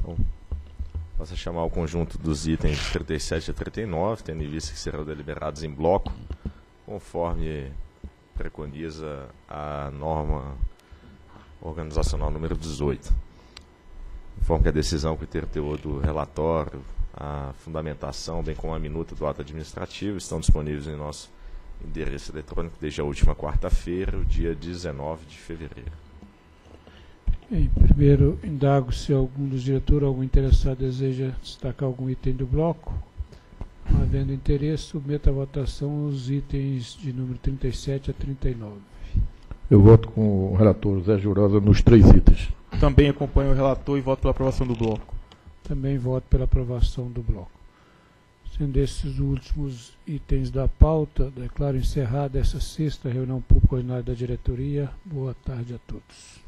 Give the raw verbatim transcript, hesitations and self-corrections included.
Então, posso chamar o conjunto dos itens trinta e sete a trinta e nove, tendo em vista que serão deliberados em bloco, conforme preconiza a norma organizacional número dezoito. Informo que a decisão, que ter o teor do relatório, a fundamentação, bem como a minuta do ato administrativo, estão disponíveis em nosso endereço eletrônico desde a última quarta-feira, o dia dezenove de fevereiro. Bem, primeiro, indago se algum dos diretores, algum interessado, deseja destacar algum item do bloco. Não havendo interesse, submeto à votação os itens de número trinta e sete a trinta e nove. Eu voto com o relator Zé Jurosa nos três itens. Também acompanho o relator e voto pela aprovação do bloco. Também voto pela aprovação do bloco. Sendo esses os últimos itens da pauta, declaro encerrada essa sexta reunião pública ordinária da diretoria. Boa tarde a todos.